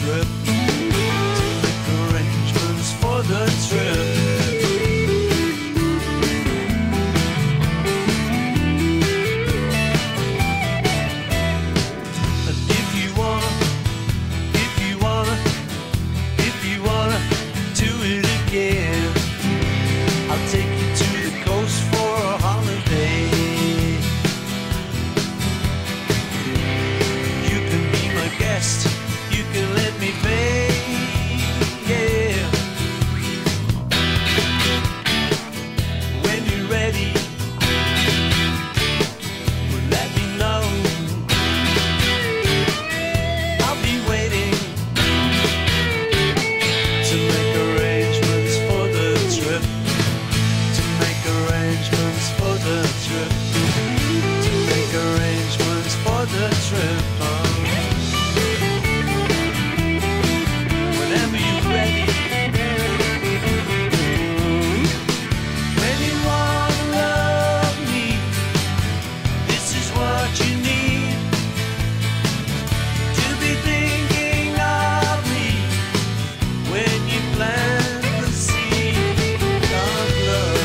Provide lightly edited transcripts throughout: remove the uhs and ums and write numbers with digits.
trip. To make arrangements for the trip. I'll take you to the coast for a holiday. You can be my guest, you can let me pay, yeah. When you're ready, well, let me know. I'll be waiting to make arrangements for the trip. Arrangements for the trip. To make arrangements for the trip. Whenever you're ready. When you wanna love me, this is what you need. To be thinking of me when you plan the seed of love.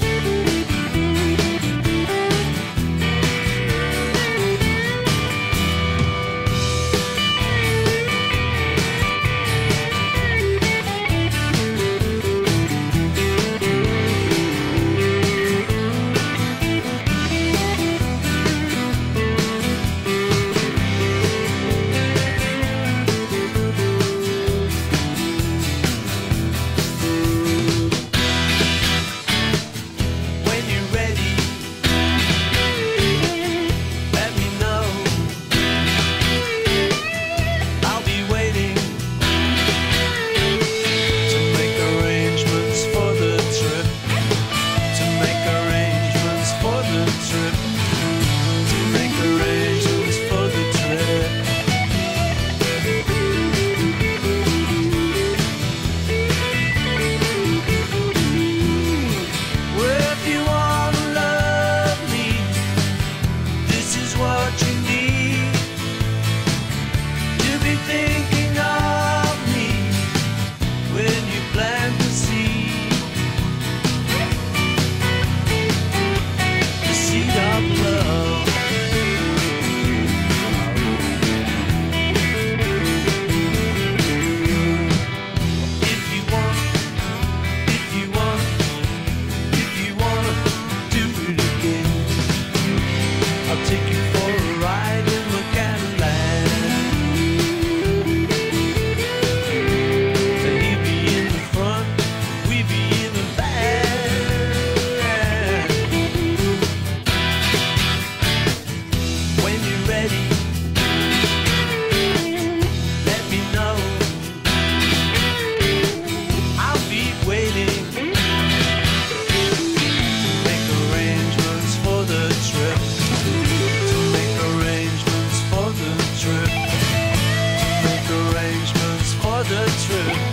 Thinking of me when you plant the seed of love. If you wanna do it again, I'll take you for a ride in the Cadillac. The trip.